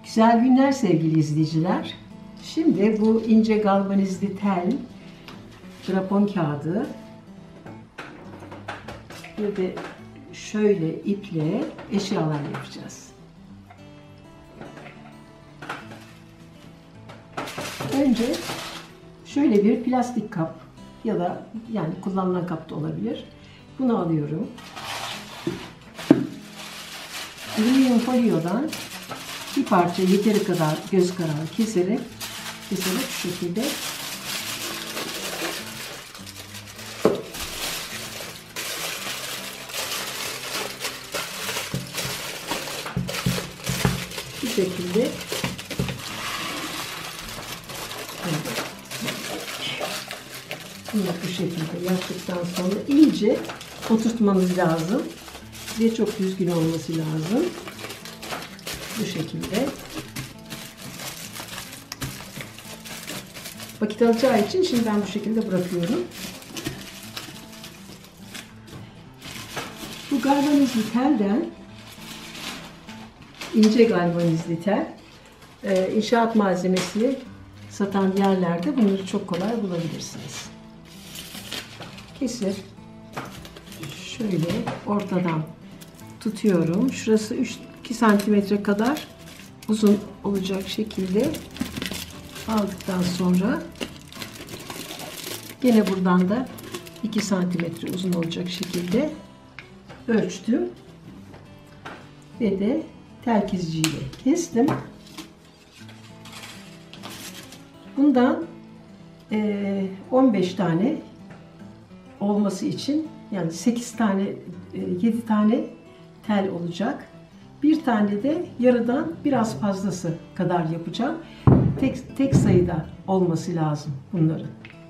Güzel günler sevgili izleyiciler. Şimdi bu ince galvanizli tel, krapon kağıdı ve de şöyle iple eşyalar yapacağız. Önce şöyle bir plastik kap ya da yani kullanılan kap da olabilir. Bunu alıyorum. Alüminyum folyodan bir parça yeteri kadar göz kararı keserek şu şekilde bunu bu şekilde yaptıktan sonra iyice oturtmanız lazım ve çok düzgün olması lazım. Bu şekilde. Vakit alacağı için şimdi ben bu şekilde bırakıyorum. Bu galvanizli telden, ince galvanizli tel, inşaat malzemesi satan yerlerde bunları çok kolay bulabilirsiniz. Kesip şöyle ortadan tutuyorum. Şurası 2 santimetre kadar uzun olacak şekilde aldıktan sonra yine buradan da 2 santimetre uzun olacak şekilde ölçtüm ve de tel kesiciyle kestim. Bundan 15 tane olması için yani 8 tane 7 tane tel olacak. Bir tane de yarıdan biraz fazlası kadar yapacağım. Tek sayıda olması lazım bunların.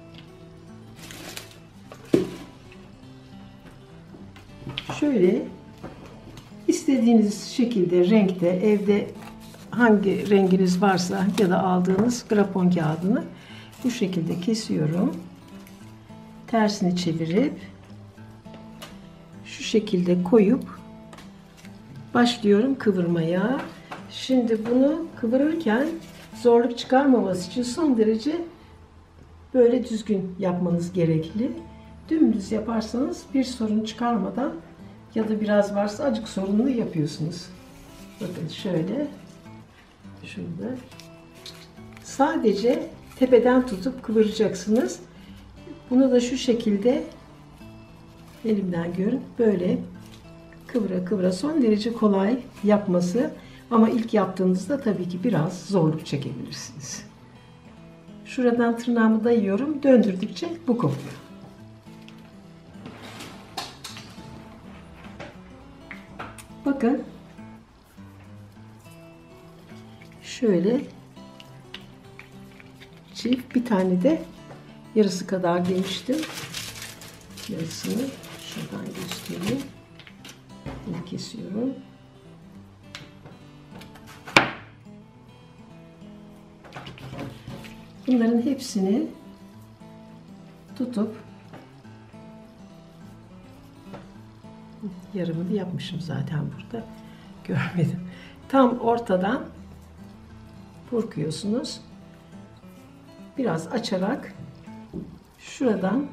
Şöyle istediğiniz şekilde renkte evde hangi renginiz varsa ya da aldığınız krapon kağıdını bu şekilde kesiyorum. Tersini çevirip şu şekilde koyup başlıyorum kıvırmaya. Şimdi bunu kıvırırken zorluk çıkarmaması için son derece böyle düzgün yapmanız gerekli. Dümdüz yaparsanız bir sorun çıkarmadan ya da biraz varsa acık sorunlu yapıyorsunuz. Bakın şöyle şurada sadece tepeden tutup kıvıracaksınız. Bunu da şu şekilde elimden görün böyle kıvıra kıvıra son derece kolay yapması ama ilk yaptığınızda tabii ki biraz zorluk çekebilirsiniz. Şuradan tırnağımı dayıyorum, döndürdükçe bu kopuyor. Bakın şöyle çift bir tane de yarısı kadar demiştim. Yarısını şuradan göstereyim. Bunu kesiyorum. Bunların hepsini tutup yarımını yapmışım zaten burada. Görmedim. Tam ortadan burkuyorsunuz. Biraz açarak şuradan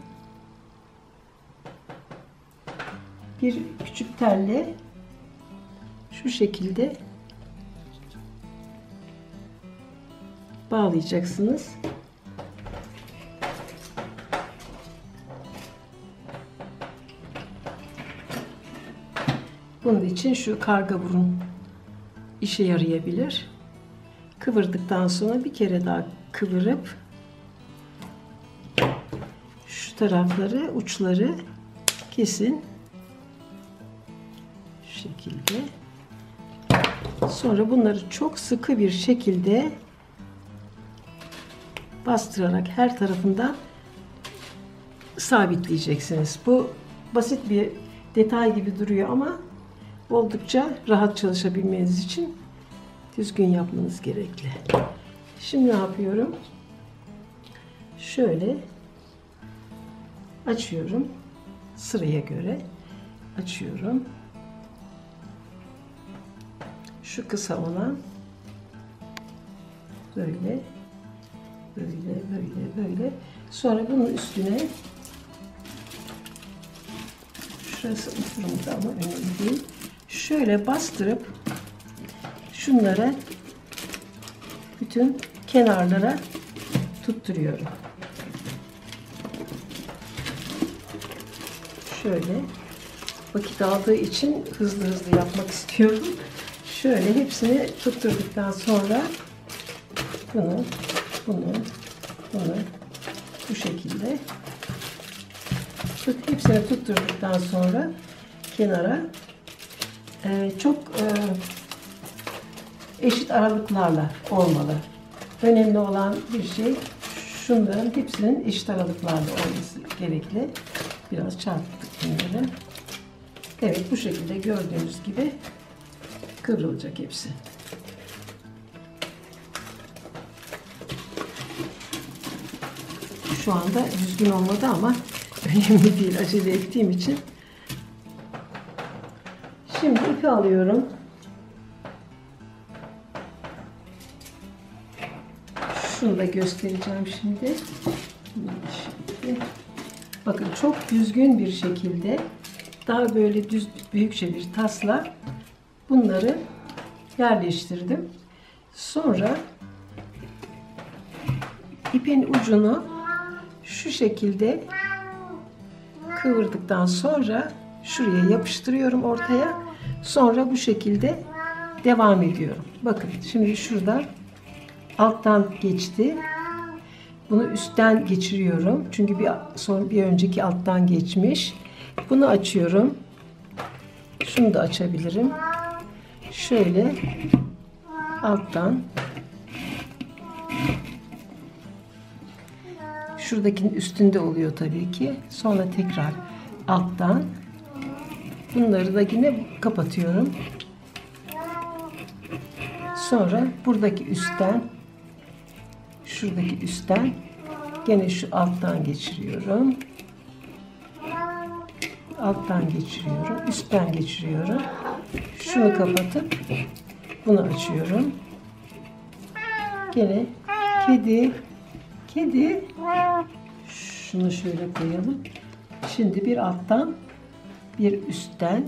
bir küçük telle şu şekilde bağlayacaksınız. Bunun için şu karga burun işe yarayabilir. Kıvırdıktan sonra bir kere daha kıvırıp şu tarafları, uçları kesin. Şu şekilde. Sonra bunları çok sıkı bir şekilde bastırarak her tarafından sabitleyeceksiniz. Bu basit bir detay gibi duruyor ama oldukça rahat çalışabilmeniz için düzgün yapmanız gerekli. Şimdi ne yapıyorum? Şöyle açıyorum. Sıraya göre açıyorum. Şu kısa olan Böyle. Böyle. Sonra bunun üstüne şurası uçurumda ama önemli değil. Şöyle bastırıp şunları bütün kenarlara tutturuyorum. Şöyle vakit aldığı için hızlı yapmak istiyorum. Şöyle hepsini tutturduktan sonra bunu bu şekilde hepsini tutturduktan sonra kenara çok eşit aralıklarla olmalı. Önemli olan bir şey şunların hepsinin eşit aralıklarla olması gerekli. Biraz çarptık bunları. Evet, bu şekilde gördüğünüz gibi kıvrılacak hepsi. Şu anda düzgün olmadı ama önemli değil, acele ettiğim için. Şimdi ipi alıyorum. Şunu da göstereceğim şimdi. Bakın çok düzgün bir şekilde daha böyle büyükçe bir tasla bunları yerleştirdim. Sonra ipin ucunu şu şekilde kıvırdıktan sonra şuraya yapıştırıyorum ortaya. Sonra bu şekilde devam ediyorum. Bakın şimdi şurada alttan geçti. Bunu üstten geçiriyorum. Çünkü bir önceki alttan geçmiş. Bunu açıyorum. Şunu da açabilirim. Şöyle alttan şuradakinin üstünde oluyor tabii ki. Sonra tekrar alttan bunları da yine kapatıyorum. Sonra buradaki üstten şuradaki üstten gene şu alttan geçiriyorum. Alttan geçiriyorum. Üstten geçiriyorum. Şunu kapatıp bunu açıyorum. Gene kedi şunu şöyle koyalım. Şimdi bir alttan bir üstten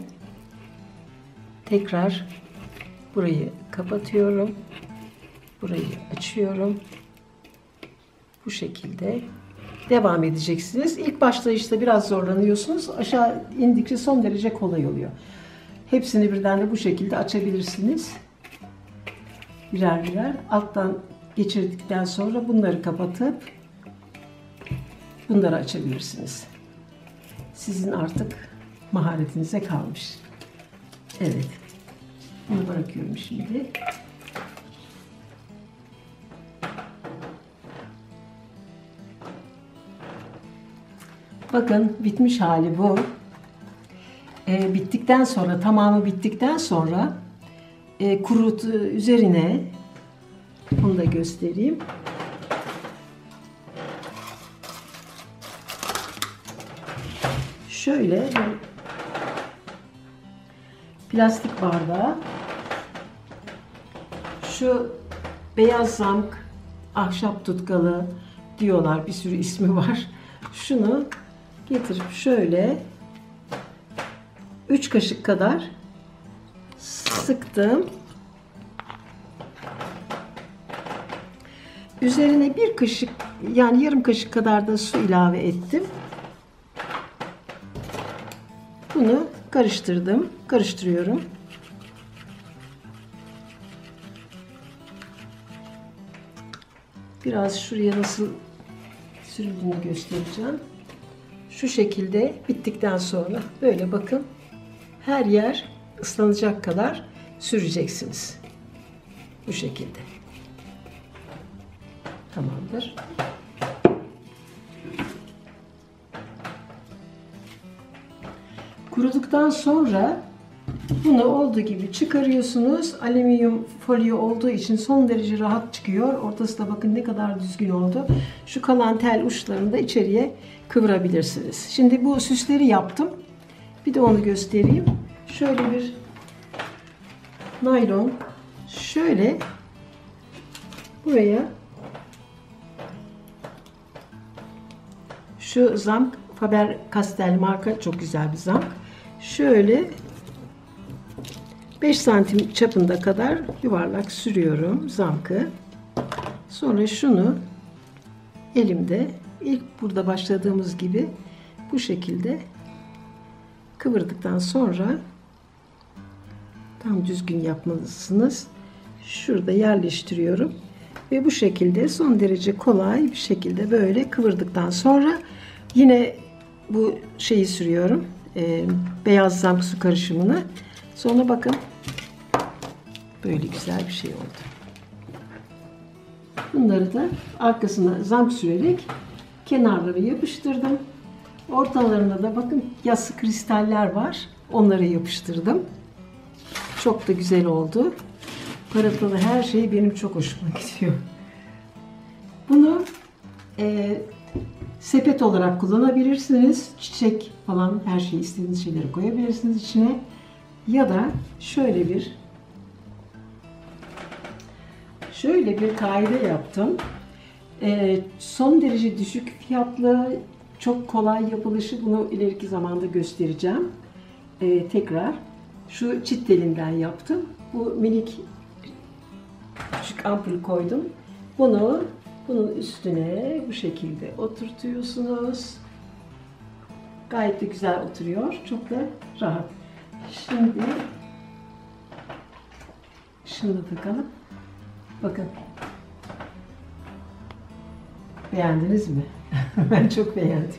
tekrar burayı kapatıyorum. Burayı açıyorum. Bu şekilde devam edeceksiniz. İlk başlayışta biraz zorlanıyorsunuz. Aşağı indikçe son derece kolay oluyor. Hepsini birden de bu şekilde açabilirsiniz. Birer birer. Alttan geçirdikten sonra bunları kapatıp bunları açabilirsiniz. Sizin artık maharetinize kalmış. Evet. Bunu bırakıyorum şimdi. Bakın bitmiş hali bu. Bittikten sonra, tamamı bittikten sonra üzerine bunu da göstereyim. Şöyle plastik bardağı, şu beyaz zamk, ahşap tutkalı diyorlar, bir sürü ismi var. Şunu getirip şöyle 3 kaşık kadar sıktım. Üzerine bir kaşık, yani yarım kaşık kadar da su ilave ettim. Bunu karıştırıyorum. Biraz şuraya nasıl sürüldüğünü göstereceğim. Şu şekilde bittikten sonra böyle bakın, her yer ıslanacak kadar süreceksiniz. Bu şekilde. Tamamdır. Kuruduktan sonra bunu olduğu gibi çıkarıyorsunuz. Alüminyum folyo olduğu için son derece rahat çıkıyor. Ortası da bakın ne kadar düzgün oldu. Şu kalan tel uçlarını da içeriye kıvırabilirsiniz. Şimdi bu süsleri yaptım. Bir de onu göstereyim. Şöyle bir naylon, şöyle buraya şu zamk, Faber-Castell marka çok güzel bir zamk. Şöyle 5 santim çapında kadar yuvarlak sürüyorum zamkı. Sonra şunu elimde ilk burada başladığımız gibi bu şekilde kıvırdıktan sonra tam düzgün yapmalısınız. Şurada yerleştiriyorum ve bu şekilde son derece kolay bir şekilde böyle kıvırdıktan sonra yine bu şeyi sürüyorum. Beyaz zamk su karışımını. Sonra bakın böyle güzel bir şey oldu. Bunları da arkasına zamk sürerek kenarları yapıştırdım. Ortalarına da bakın yassı kristaller var. Onları yapıştırdım. Çok da güzel oldu. Parıltılı her şey benim çok hoşuma gidiyor. Bunu sepet olarak kullanabilirsiniz. Çiçek falan her şeyi istediğiniz şeyleri koyabilirsiniz içine. Ya da şöyle bir kaide yaptım. Son derece düşük fiyatlı, çok kolay yapılışı, bunu ileriki zamanda göstereceğim. Tekrar şu çit telinden yaptım. Bu minik küçük ampul koydum. Bunun üstüne bu şekilde oturtuyorsunuz. Gayet de güzel oturuyor. Çok da rahat. Şimdi şunu da takalım. Bakın. Beğendiniz mi? Ben çok beğendim.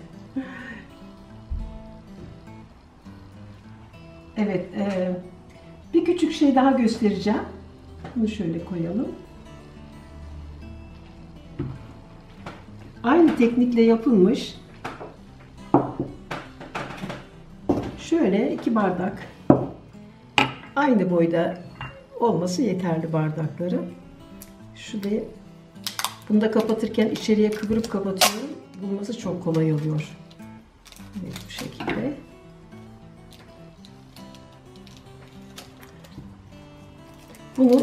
Evet. Bir küçük şey daha göstereceğim. Bunu şöyle koyalım. Aynı teknikle yapılmış. Şöyle 2 bardak. Aynı boyda olması yeterli bardakları. Bunu da kapatırken içeriye kıvırıp kapatıyorum. Bulması çok kolay oluyor. Evet, bu şekilde. Bunu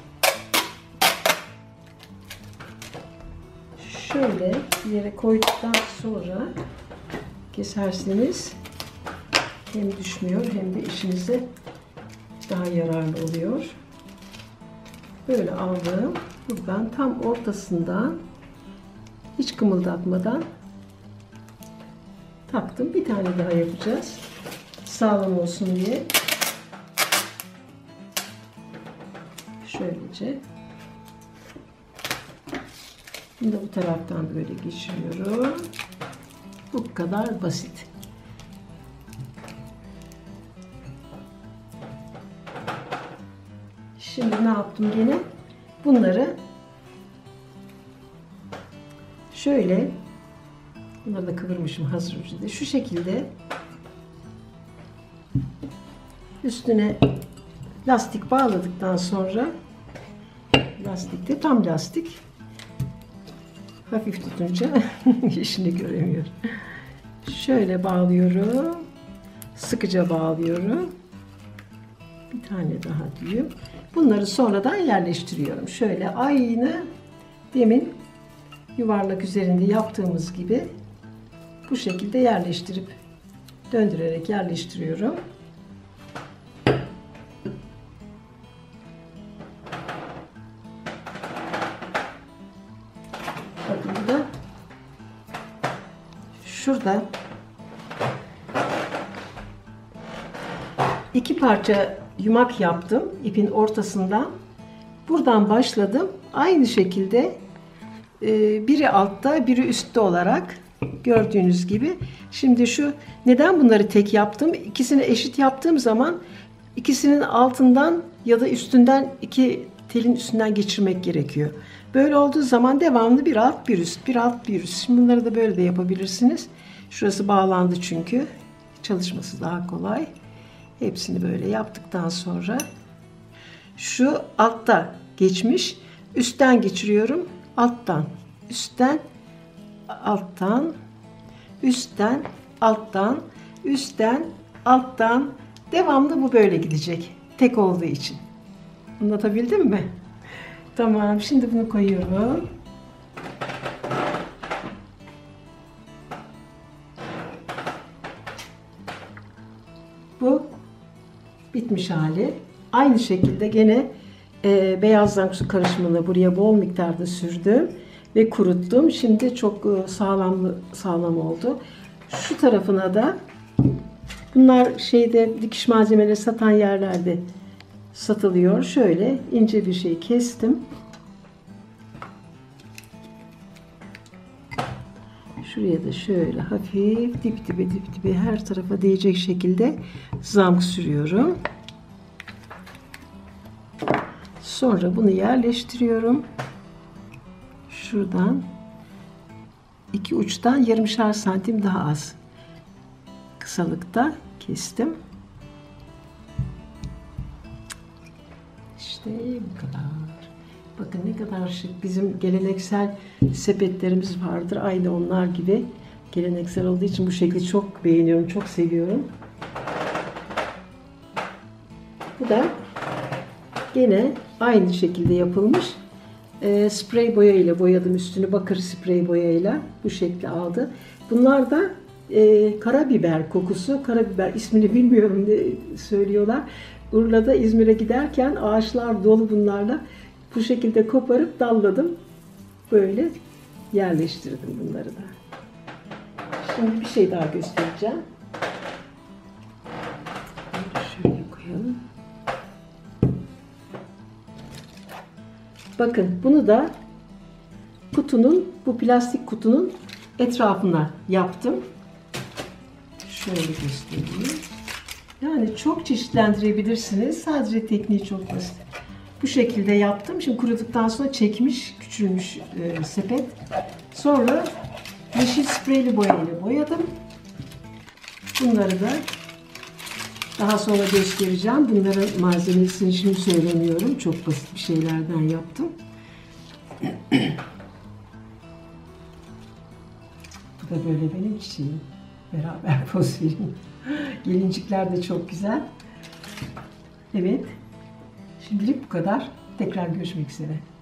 şöyle bir yere koyduktan sonra keserseniz hem düşmüyor hem de işinize daha yararlı oluyor. Böyle aldım. Buradan tam ortasından hiç kımıldatmadan taktım. Bir tane daha yapacağız. Sağlam olsun diye. Şöylece. Bunu da bu taraftan böyle geçiriyorum. Bu kadar basit. Şimdi ne yaptım gene? Bunları şöyle, bunları da kıvırmışım hazır ucunda. Şu şekilde üstüne lastik bağladıktan sonra, lastik de tam lastik, hafif tutunca işini göremiyor. Şöyle bağlıyorum, sıkıca bağlıyorum. Bir tane daha diyeyim. Bunları sonradan yerleştiriyorum. Şöyle aynı demin yuvarlak üzerinde yaptığımız gibi bu şekilde yerleştirip döndürerek yerleştiriyorum. Bakın bu da şurada 2 parça yumak yaptım ipin ortasından. Buradan başladım. Aynı şekilde biri altta, biri üstte olarak gördüğünüz gibi. Şimdi neden bunları tek yaptım? İkisini eşit yaptığım zaman ikisinin altından ya da üstünden, 2 telin üstünden geçirmek gerekiyor. Böyle olduğu zaman devamlı bir alt, bir üst, bir alt, bir üst. Şimdi bunları da böyle de yapabilirsiniz. Şurası bağlandı çünkü. Çalışması daha kolay. Hepsini böyle yaptıktan sonra şu altta geçmiş, üstten geçiriyorum, alttan, üstten, alttan, üstten, alttan, üstten, alttan, devamlı bu böyle gidecek tek olduğu için. Anlatabildim mi? Tamam, şimdi bunu koyuyorum. Bu bitmiş hali. Aynı şekilde gene beyazdan su karışımını buraya bol miktarda sürdüm ve kuruttum. Şimdi çok sağlam oldu. Şu tarafına da bunlar dikiş malzemeleri satan yerlerde satılıyor. Şöyle ince bir şey kestim. Şuraya da şöyle hafif dip dibe her tarafa değecek şekilde zamk sürüyorum. Sonra bunu yerleştiriyorum. Şuradan iki uçtan 20'şer santim daha az kısalıkta kestim. İşte bu kadar. Bakın ne kadar şık. Bizim geleneksel sepetlerimiz vardır. Aynı onlar gibi. Geleneksel olduğu için bu şekli çok beğeniyorum, çok seviyorum. Bu da gene aynı şekilde yapılmış. Sprey boya ile boyadım üstünü, bakır sprey boyayla bu şekli aldı. Bunlar da karabiber kokusu. Karabiber ismini bilmiyorum ne söylüyorlar. Urla'da İzmir'e giderken ağaçlar dolu bunlarla. Bu şekilde koparıp dalladım. Böyle yerleştirdim bunları da. Şimdi bir şey daha göstereceğim. Şöyle koyalım. Bakın bunu da bu plastik kutunun etrafına yaptım. Şöyle göstereyim. Yani çok çeşitlendirebilirsiniz. Sadece tekniği çok basit. Bu şekilde yaptım. Şimdi kuruduktan sonra çekmiş, küçülmüş sepet. Sonra yeşil spreyli boya ile boyadım. Bunları da daha sonra göstereceğim. Bunların malzemesini şimdi söylemiyorum. Çok basit bir şeylerden yaptım. Bu da böyle benim çiçeğim. Beraber poz vereyim. Gelincikler de çok güzel. Evet. Şimdilik bu kadar. Tekrar görüşmek üzere.